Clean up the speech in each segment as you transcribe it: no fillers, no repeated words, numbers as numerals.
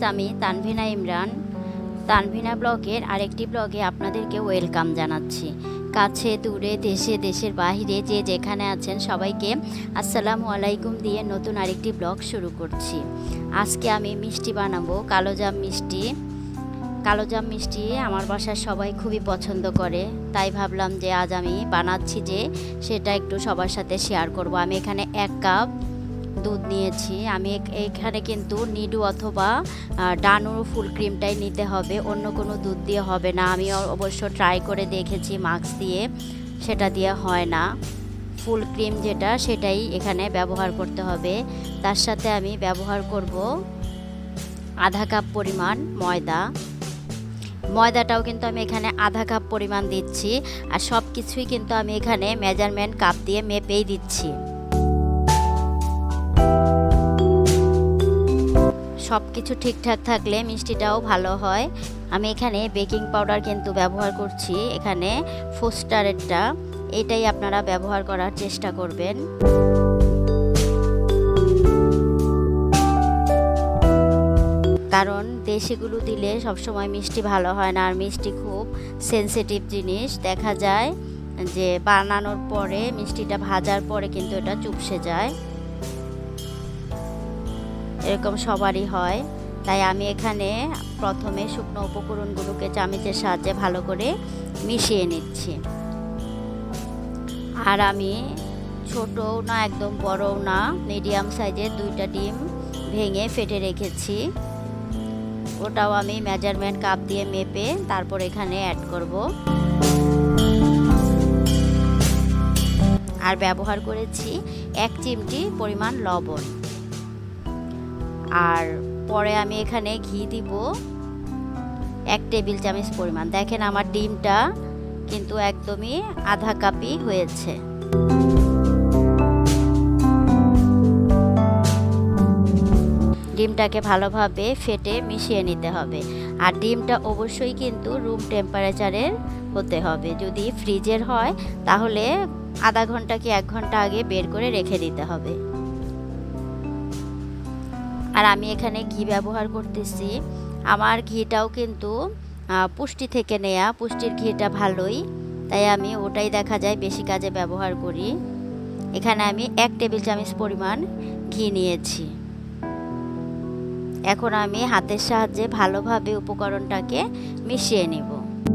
আমি তানভিনা ইমরান। তানভিনা ব্লগের আরেকটি ব্লগে আপনাদেরকে ওয়েলকাম জানাচ্ছি। কাছে দূরে দেশে দেশের বাইরে যে যেখানে আছেন সবাইকে আসসালামু আলাইকুম দিয়ে নতুন আরেকটি ব্লগ শুরু করছি। আজকে আমি মিষ্টি বানাবো, কালোজাম মিষ্টি। কালোজাম মিষ্টি আমার বাসার সবাই খুবই পছন্দ করে, তাই ভাবলাম যে আজ আমি বানাচ্ছি যে সেটা একটু সবার সাথে শেয়ার করব। আমি এখানে 1 কাপ দুধ নিয়েছি। আমি এখানে কিন্তু নিডু অথবা ডানুর ফুল ক্রিমটাই নিতে হবে, অন্য কোনো দুধ দিয়ে হবে না। আমি অবশ্য ট্রাই করে দেখেছি মাস্ক দিয়ে, সেটা দিয়ে হয় না। ফুল ক্রিম যেটা সেটাই এখানে ব্যবহার করতে হবে। তার সাথে আমি ব্যবহার করব আধা কাপ পরিমাণ ময়দা। ময়দাটাও কিন্তু আমি এখানে আধা কাপ পরিমাণ দিচ্ছি, আর সব কিছুই কিন্তু আমি এখানে মেজারমেন্ট কাপ দিয়ে মেপেই দিচ্ছি। সব কিছু ঠিকঠাক থাকলে মিষ্টিটাও ভালো হয়। আমি এখানে বেকিং পাউডার কিন্তু ব্যবহার করছি, এখানে ফোস্টারেরটা, এটাই আপনারা ব্যবহার করার চেষ্টা করবেন। কারণ দেশিগুলো দিলে সবসময় মিষ্টি ভালো হয় না, আর মিষ্টি খুব সেনসিটিভ জিনিস। দেখা যায় যে বানানোর পরে মিষ্টিটা ভাজার পরে কিন্তু এটা চুপসে যায়, এরকম সবারই হয়। তাই আমি এখানে প্রথমে শুকনো উপকরণগুলোকে চামচের সাহায্যে ভালো করে মিশিয়ে নিচ্ছি। আর আমি ছোটও না একদম বড়ও না, মিডিয়াম সাইজের 2টা ডিম ভেঙে ফেটে রেখেছি, ওটাও আমি মেজারমেন্ট কাপ দিয়ে মেপে তারপর এখানে অ্যাড করব। আর ব্যবহার করেছি 1 চিমটি পরিমাণ লবণ। আর পরে আমি এখানে ঘি দিব 1 টেবিল চামচ পরিমাণ। দেখেন আমার ডিমটা কিন্তু একদমই আধা কাপই হয়েছে। ডিমটাকে ভালোভাবে ফেটে মিশিয়ে নিতে হবে। আর ডিমটা অবশ্যই কিন্তু রুম টেম্পারেচারের হতে হবে। যদি ফ্রিজের হয় তাহলে আধা ঘন্টা কি 1 ঘন্টা আগে বের করে রেখে দিতে হবে। আর আমি এখানে ঘি ব্যবহার করতেছি। আমার ঘিটাও কিন্তু পুষ্টি থেকে নেয়া, পুষ্টির ঘিটা ভালোই, তাই আমি ওটাই দেখা যায় বেশি কাজে ব্যবহার করি। এখানে আমি 1 টেবিল চামচ পরিমাণ ঘি নিয়েছি। এখন আমি হাতের সাহায্যে ভালোভাবে উপকরণটাকে মিশিয়ে নেব।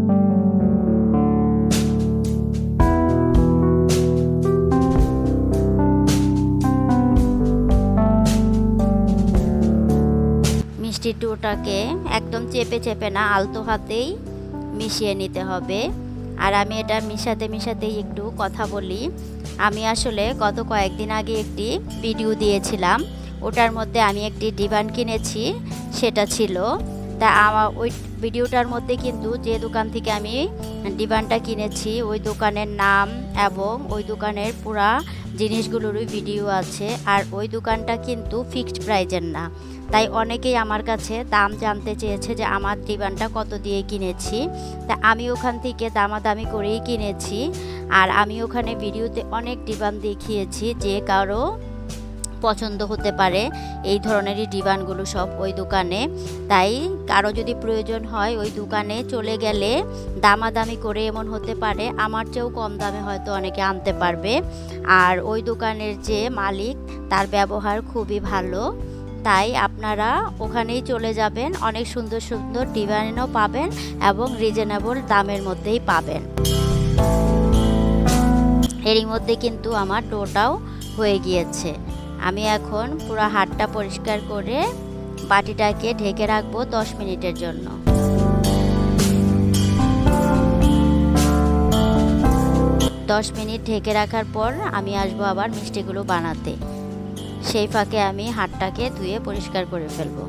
মিষ্টি ডোটাকে একদম চেপে চেপে না, আলতো হাতেই মিশিয়ে নিতে হবে। আর আমি এটা মিশাতেই একটু কথা বলি। আমি আসলে গত কয়েকদিন আগে একটি ভিডিও দিয়েছিলাম, ওটার মধ্যে আমি একটি ডিবান কিনেছি, সেটা ছিল। তা আমার ওই ভিডিওটার মধ্যে কিন্তু যে দোকান থেকে আমি ডিবানটা কিনেছি ওই দোকানের নাম এবং ওই দোকানের পুরা জিনিসগুলোরই ভিডিও আছে। আর ওই দোকানটা কিন্তু ফিক্সড প্রাইজের না, তাই অনেকেই আমার কাছে দাম জানতে চেয়েছে যে আমার ডিবানটা কত দিয়ে কিনেছি। তা আমি ওখান থেকে দামাদামি করেই কিনেছি। আর আমি ওখানে ভিডিওতে অনেক ডিবান দেখিয়েছি, যে কারো পছন্দ হতে পারে এই ধরনেরই ডিবানগুলো সব ওই দোকানে। তাই কারো যদি প্রয়োজন হয় ওই দোকানে চলে গেলে দামাদামি করে এমন হতে পারে আমার চেয়েও কম দামে হয়তো অনেকে আনতে পারবে। আর ওই দোকানের যে মালিক তার ব্যবহার খুবই ভালো, তাই আপনারা ওখানেই চলে যাবেন, অনেক সুন্দর সুন্দর ডিজাইনও পাবেন এবং রিজনেবল দামের মধ্যেই পাবেন। এরই মধ্যে কিন্তু আমার ডোটাও হয়ে গিয়েছে। আমি এখন পুরো হাতটা পরিষ্কার করে বাটিটাকে ঢেকে রাখবো 10 মিনিটের জন্য। 10 মিনিট ঢেকে রাখার পর আমি আসবো আবার মিষ্টিগুলো বানাতে। সেই ফাঁকে আমি হাতটাকে ধুয়ে পরিষ্কার করে ফেলবো।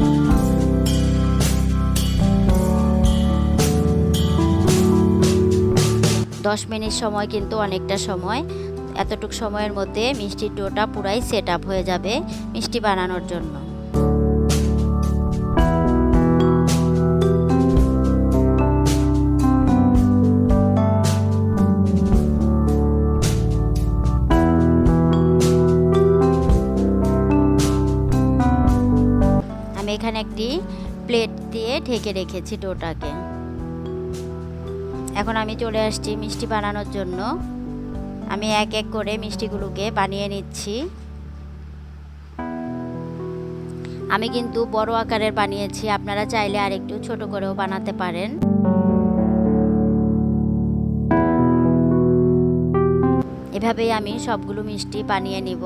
দশ মিনিট সময় কিন্তু অনেকটা সময়। এতটুকু সময়ের মধ্যে মিষ্টির ডোটা পুরাই সেট আপ হয়ে যাবে মিষ্টি বানানোর জন্য। আমি এখানে একটি ঢেকে রেখেছি ডোটাকে। এখন আমি চলে আসছি মিষ্টি বানানোর জন্য। আমি এক এক করে মিষ্টিগুলোকে বানিয়ে নিচ্ছি। আমি কিন্তু বড় আকারের বানিয়েছি, আপনারা চাইলে আরেকটু ছোট করেও বানাতে পারেন। এভাবেই আমি সবগুলো মিষ্টি বানিয়ে নিব।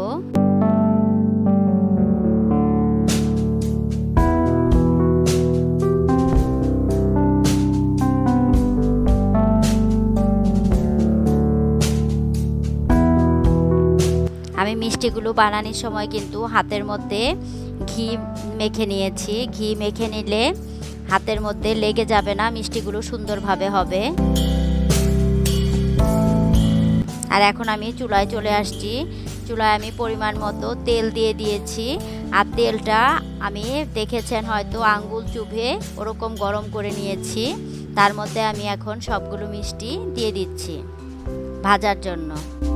আমি মিষ্টিগুলো বানানোর সময় কিন্তু হাতের মধ্যে ঘি মেখে নিয়েছি। ঘি মেখে নিলে হাতের মধ্যে লেগে যাবে না, মিষ্টিগুলো সুন্দরভাবে হবে। আর এখন আমি চুলায় চলে আসছি। চুলায় আমি পরিমাণ মতো তেল দিয়ে দিয়েছি। আর তেলটা আমি দেখেছেন হয়তো আঙ্গুল চুভে ওরকম গরম করে নিয়েছি। তার মধ্যে আমি এখন সবগুলো মিষ্টি দিয়ে দিচ্ছি ভাজার জন্য।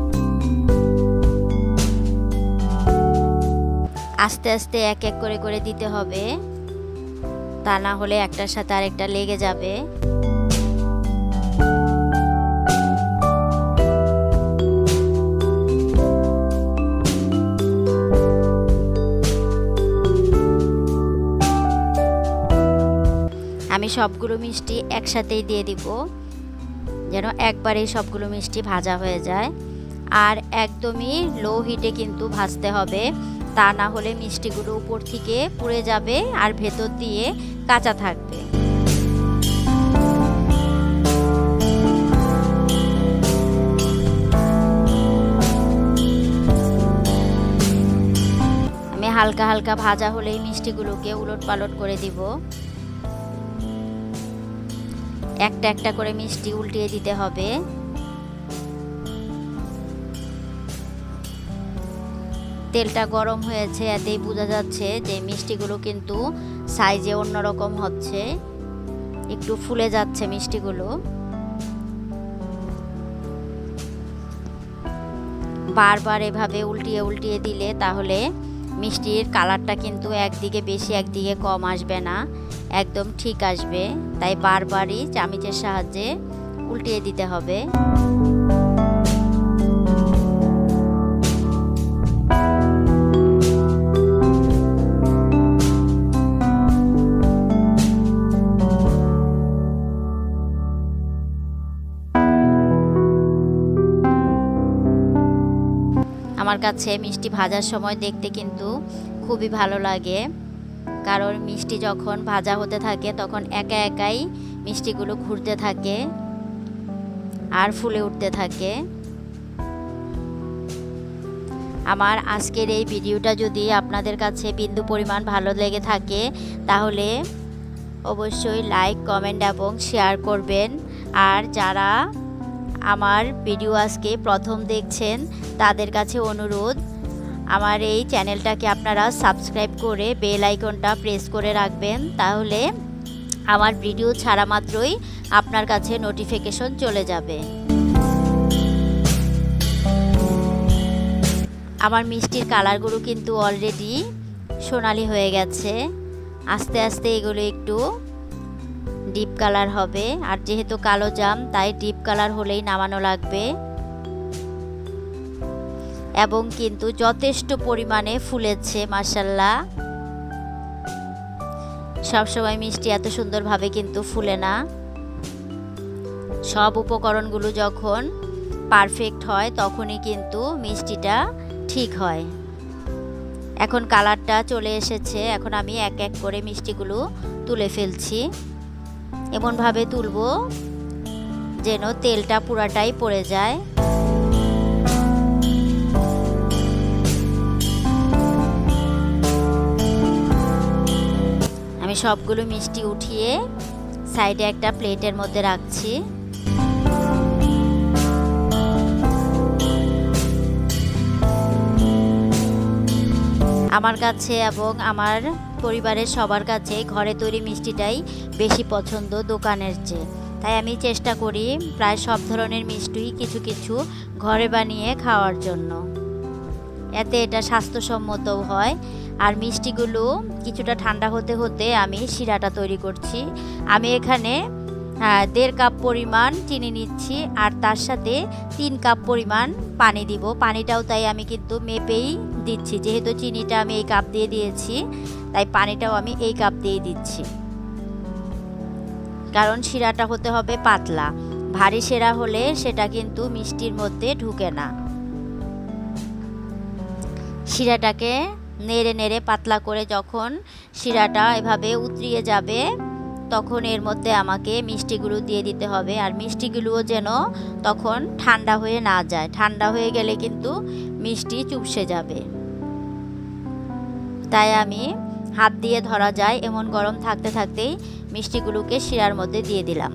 আস্তে আস্তে এক এক করে করে দিতে হবে, তা না হলে একটার সাথে আরেকটা লেগে যাবে। আমি সবগুলো মিষ্টি একসাথেই দিয়ে দিব, যেন একবারেই সবগুলো মিষ্টি ভাজা হয়ে যায়। আর একদমই লো হিটে কিন্তু ভাজতে হবে, তা না হলে মিষ্টিগুলো উপর থেকে পুড়ে যাবে আর ভেতর দিয়ে কাঁচা থাকবে। আমি হালকা হালকা ভাজা হলেই মিষ্টিগুলোকে উলটপালট করে দিব। একটা একটা করে মিষ্টি উল্টিয়ে দিতে হবে। তেলটা গরম হয়েছে, এতেই বোঝা যাচ্ছে যে মিষ্টিগুলো কিন্তু সাইজে অন্যরকম হচ্ছে, একটু ফুলে যাচ্ছে মিষ্টিগুলো। বারবার এভাবে উল্টিয়ে উল্টিয়ে দিলে তাহলে মিষ্টির কালারটা কিন্তু একদিকে বেশি একদিকে কম আসবে না, একদম ঠিক আসবে। তাই বারবারই চামচের সাহায্যে উল্টিয়ে দিতে হবে। আমার কাছে মিষ্টি ভাজার সময় দেখতে কিন্তু খুবই ভালো লাগে, কারণ মিষ্টি যখন ভাজা হতে থাকে তখন একা একাই মিষ্টিগুলো ঘুরতে থাকে আর ফুলে উঠতে থাকে। আমার আজকের এই ভিডিওটা যদি আপনাদের কাছে বিন্দু পরিমাণ ভালো লেগে থাকে তাহলে অবশ্যই লাইক, কমেন্ট এবং শেয়ার করবেন। আর যারা আমার ভিডিও আজকে প্রথম দেখছেন তাদের কাছে অনুরোধ, আমার এই চ্যানেলটাকে আপনারা সাবস্ক্রাইব করে বেল আইকনটা প্রেস করে রাখবেন, তাহলে আমার ভিডিও ছাড়া মাত্রই আপনার কাছে নোটিফিকেশন চলে যাবে। আমার মিষ্টির কালারগুলো কিন্তু অলরেডি সোনালি হয়ে গেছে। আস্তে আস্তে এগুলো একটু ডিপ কালার হবে, আর যেহেতু কালো জাম তাই ডিপ কালার হলেই নামানো লাগবে। এবং কিন্তু যথেষ্ট পরিমাণে ফুলেছে মাশাআল্লাহ। সবসময় মিষ্টি এত সুন্দরভাবে কিন্তু ফুলে না। সব উপকরণগুলো যখন পারফেক্ট হয় তখনই কিন্তু মিষ্টিটা ঠিক হয়। এখন কালারটা চলে এসেছে, এখন আমি এক এক করে মিষ্টিগুলো তুলে ফেলছি। এমনভাবে তুলবো যেন তেলটা পুরাটাই পড়ে যায়। আমি সবগুলো মিষ্টি উঠিয়ে সাইডে একটা প্লেটের মধ্যে রাখছি। আমার কাছে এবং আমার পরিবারের সবার কাছে ঘরে তৈরি মিষ্টিটাই বেশি পছন্দ দোকানের চেয়ে। তাই আমি চেষ্টা করি প্রায় সব ধরনের মিষ্টি কিছু কিছু ঘরে বানিয়ে খাওয়ার জন্য। এতে এটা স্বাস্থ্যসম্মতও হয় আর মিষ্টিগুলো কিছুটা ঠান্ডা হতে হতে আমি শিরাটা তৈরি করছি। আমি এখানে 1.5 কাপ পরিমাণ চিনি নিচ্ছি আর তার সাথে 3 কাপ পরিমাণ পানি দিব। পানিটাও তাই আমি কিন্তু মেপেই দিচ্ছি, যেহেতু চিনিটা আমি এই কাপ দিয়ে দিয়েছি তাই পানিটাও আমি এই কাপ দিয়ে দিচ্ছি। কারণ শিরাটা হতে হবে পাতলা, ভারী শিরা হলে সেটা কিন্তু মিষ্টির মধ্যে ঢুকে না। শিরাটাকে নেড়ে নেড়ে পাতলা করে যখন শিরাটা এভাবে উতরিয়ে যাবে তখন এর মধ্যে আমাকে মিষ্টিগুলো দিয়ে দিতে হবে। আর মিষ্টিগুলোও যেন তখন ঠান্ডা হয়ে না যায়, ঠান্ডা হয়ে গেলে কিন্তু মিষ্টি চুপসে যাবে। তাই আমি হাত দিয়ে ধরা যায় এমন গরম থাকতে থাকতেই মিষ্টিগুলোকে শিরার মধ্যে দিয়ে দিলাম।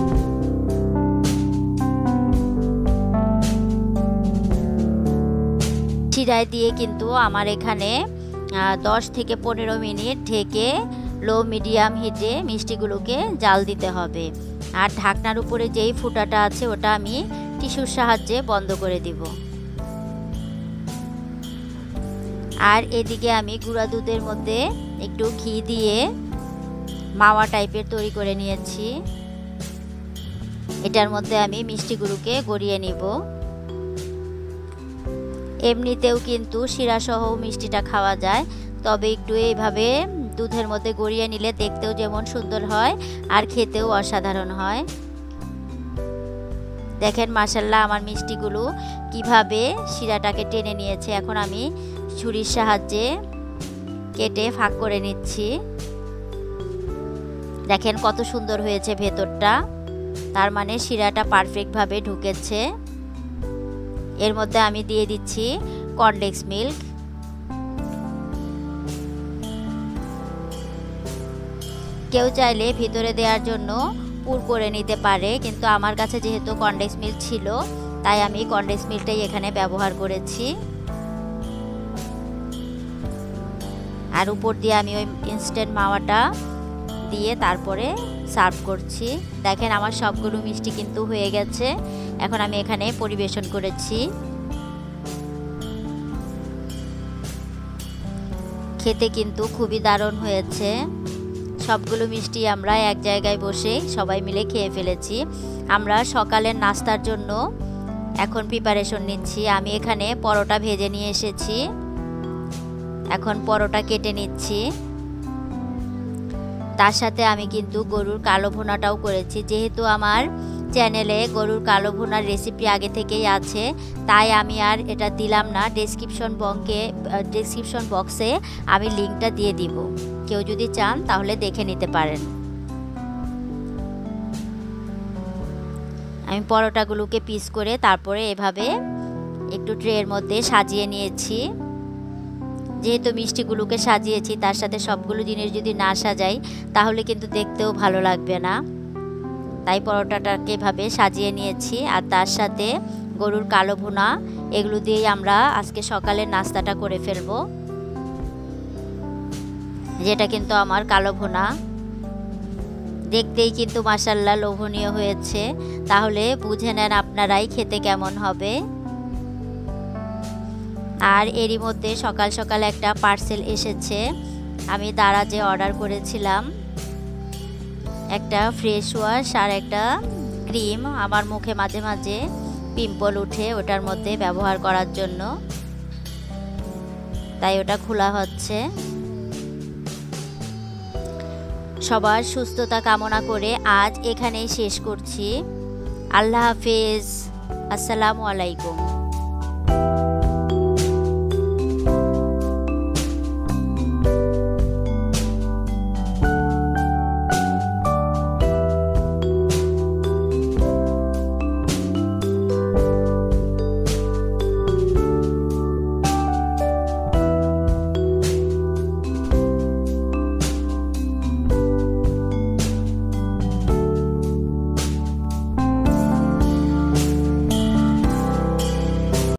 শিরায় দিয়ে কিন্তু আমার এখানে 10 থেকে 15 মিনিট ঢেকে লো মিডিয়াম হিটে মিষ্টিগুলোকে জাল দিতে হবে। আর ঢাকনার উপরে যেই ফুটাটা আছে ওটা আমি টিস্যুর সাহায্যে বন্ধ করে দিব। আর এদিকে আমি গুঁড়া দুধের মধ্যে একটু ঘি দিয়ে মাওয়া টাইপের তৈরি করে নিয়েছি। এটার মধ্যে আমি মিষ্টিগুলোকে গড়িয়ে নিব। এমনিতেও কিন্তু শিরা সহ মিষ্টিটা খাওয়া যায়, তবে একটু এইভাবে দুধের মধ্যে গড়িয়ে নিলে দেখতেও যেমন সুন্দর হয় আর খেতেও অসাধারণ হয়। দেখেন মাশাআল্লাহ আমার মিষ্টিগুলো কিভাবে শিরাটাকে টেনে নিয়েছে। এখন আমি ছুরির সাহায্যে কেটে ফাঁক করে নিচ্ছি। দেখেন কত সুন্দর হয়েছে ভেতরটা, তার মানে শিরাটা পারফেক্টভাবে ঢুকেছে। এর মধ্যে আমি দিয়ে দিচ্ছি কর্নফ্লেক্স মিল্ক। কেউ চাইলে ভিতরে দেওয়ার জন্য পুর করে নিতে পারে, কিন্তু আমার কাছে যেহেতু কর্নফ্লেক্স মিল্ক ছিল তাই আমি কর্নফ্লেক্স মিল্কটাই এখানে ব্যবহার করেছি। আর উপর দিয়ে আমি ওই ইনস্ট্যান্ট মাওয়াটা দিয়ে তারপরে সার্ভ করছি। দেখেন আমার সবগুলো মিষ্টি কিন্তু হয়ে গেছে। এখন আমি এখানে পরিবেশন করেছি। খেতে কিন্তু খুবই দারুণ হয়েছে। সবগুলো মিষ্টি আমরা এক জায়গায় বসে সবাই মিলে খেয়ে ফেলেছি। আমরা সকালের নাস্তার জন্য এখন প্রিপারেশন নিচ্ছি। আমি এখানে পরোটা ভেজে নিয়ে এসেছি, এখন পরোটা কেটে নিচ্ছি। তার সাথে আমি কিন্তু গরুর কালো ভুনাটাও করেছি। যেহেতু আমার চ্যানেলে গরুর কালো ভুনার রেসিপি আগে থেকেই আছে তাই আমি আর এটা দিলাম না। ডেসক্রিপশন বক্সে আমি লিঙ্কটা দিয়ে দিব, কেউ যদি চান তাহলে দেখে নিতে পারেন। আমি পরোটাগুলোকে পিস করে তারপরে এভাবে একটু ট্রের মধ্যে সাজিয়ে নিয়েছি। যেহেতু মিষ্টিগুলোকে সাজিয়েছি তার সাথে সবগুলো জিনিস যদি না সাজাই তাহলে কিন্তু দেখতেও ভালো লাগবে না, তাই পরোটাটাকে এভাবে সাজিয়ে নিয়েছি। আর তার সাথে গরুর কালো ভুনা, এগুলো দিয়েই আমরা আজকে সকালের নাস্তাটা করে ফেলবো। যেটা কিন্তু আমার কালো ভুনা দেখতেই কিন্তু মাশাআল্লাহ লোভনীয় হয়েছে, তাহলে বুঝে নেন আপনারাই খেতে কেমন হবে। আর এরই মধ্যে সকাল সকাল একটা পার্সেল এসেছে। আমি দারাজে অর্ডার করেছিলাম একটা ফ্রেশ ওয়াশ আর একটা ক্রিম। আমার মুখে মাঝে মাঝে পিম্পল উঠে, ওটার মধ্যে ব্যবহার করার জন্য, তাই ওটা খোলা হচ্ছে। সবার সুস্থতা কামনা করে আজ এখানেই শেষ করছি। আল্লাহ হাফেজ, আসসালামু আলাইকুম।